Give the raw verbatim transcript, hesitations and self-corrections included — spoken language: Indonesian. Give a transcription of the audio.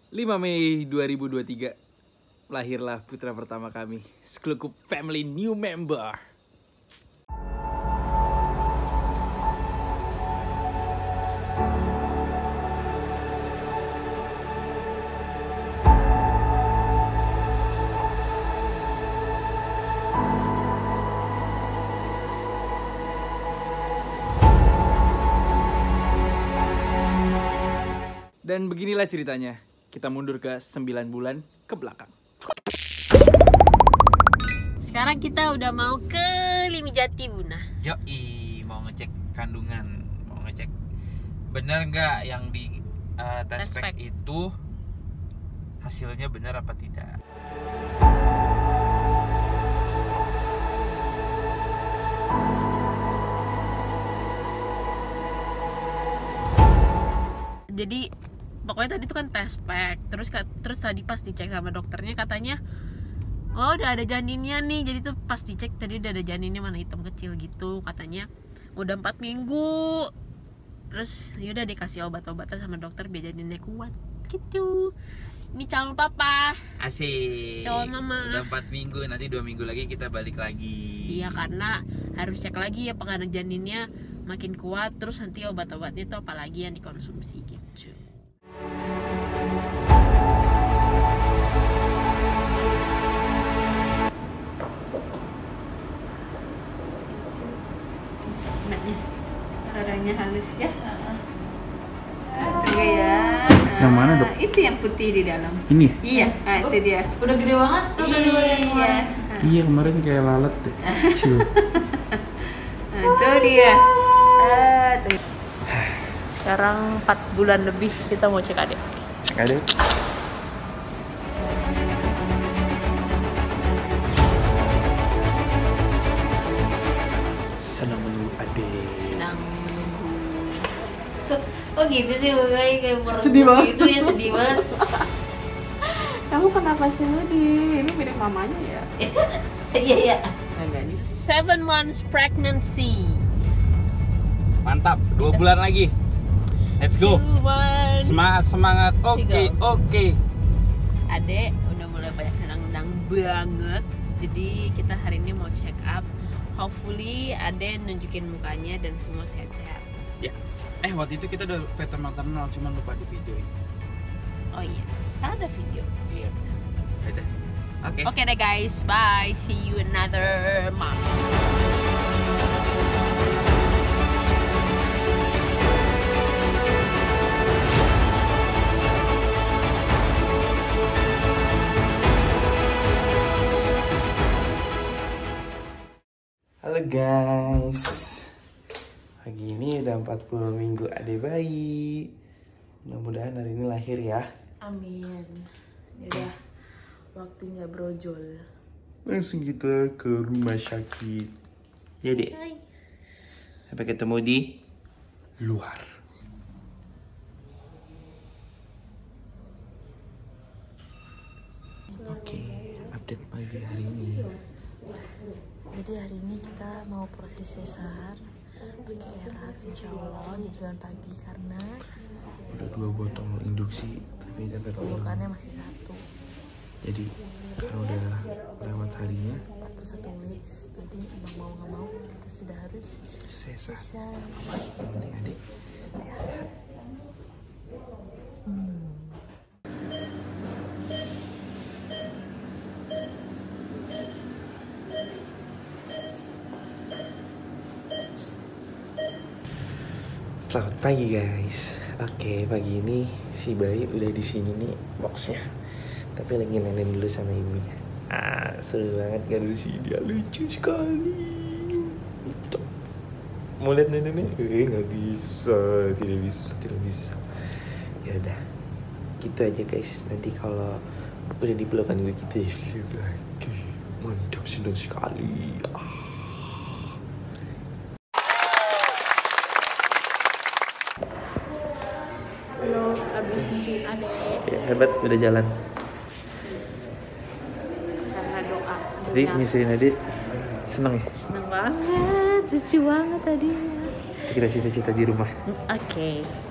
lima Mei dua ribu dua puluh tiga lahirlah putra pertama kami, Sklukup Family new member. Dan beginilah ceritanya. Kita mundur ke sembilan bulan ke belakang. Sekarang kita udah mau ke Limijati, Buna. Yoi, mau ngecek kandungan, mau ngecek benar nggak yang di uh, tes pack itu hasilnya benar apa tidak. Jadi pokoknya tadi tuh kan tes pack, terus terus tadi pas dicek sama dokternya katanya, oh udah ada janinnya nih. Jadi tuh pas dicek tadi udah ada janinnya, mana hitam kecil gitu katanya, udah empat minggu. Terus yaudah dikasih obat-obatan sama dokter biar janinnya kuat gitu. Ini calon papa. Asik. Calon mama. Udah empat minggu, nanti dua minggu lagi kita balik lagi. Iya, karena harus cek lagi ya apakah janinnya makin kuat, terus nanti obat-obatnya tuh apalagi yang dikonsumsi gitu. Suaranya halus ya. Tunggu ya. Yang mana, Dok? Itu yang putih di dalam. Ini? Iya, nah, itu dia. Udah gede banget tuh dari Iya. Iya, kemarin kayak lalat deh. Kecil. Nah, itu dia. Ah, tuh. Sekarang empat bulan lebih kita mau cek adek. Cek adek. Sedang menunggu adek. Sedang menunggu. Tuh, oh gitu sih kayak kayak merenggut Sedih banget. gitu ya, sedih banget. Kamu kenapa sih sedih? Ini mirip mamanya ya? Iya iya. Enggak nih. Seven months pregnancy. Mantap, dua bulan lagi. Let's go. Two months. Semangat, semangat. Oke, Go. oke. Adek udah mulai banyak nendang-nendang banget. Jadi kita hari ini mau check up. Hopefully Adek nunjukin mukanya dan semua sehat-sehat. Ya. Eh, waktu itu kita udah veter maternal, cuma lupa di videoin. Oh iya, kan ada video. Iya. Dadah. Oke. Oke deh guys, bye. See you another month. Halo guys. Pagi ini udah empat puluh minggu adek bayi. Mudah-mudahan hari ini lahir ya. Amin. Ya, waktunya brojol. Langsung kita ke rumah sakit. Ya dek. Sampai ketemu di luar. Oke, update pagi hari ini. Jadi hari ini kita mau proses sesar pakai eras, insya Allah jam sembilan pagi karena Udah dua botol induksi, tapi tetap bukannya masih satu. Jadi karena udah lewat harinya, empat puluh satu weeks, jadi mau nggak mau kita sudah harus sesar. sesar. Yang penting adik sehat. Hmm. Selamat pagi guys. Oke, pagi ini si bayi udah di sini nih boxnya. Tapi lagi nenek dulu sama ibunya. Ah, seru banget kan di sini. Dia lucu sekali. Mau lihat neneknya? Eh, nggak bisa, tidak bisa, tidak bisa. Ya udah, gitu aja guys. Nanti kalau udah di pelukan gue kita lihat lagi. Mantap, senang sekali. Ah. Halo, abis nyusuin adek Ya, hebat, udah jalan. karena doa. Jadi nyusuin adik seneng ya? Seneng banget, lucu banget tadi. Kita cita-cita di rumah. Oke.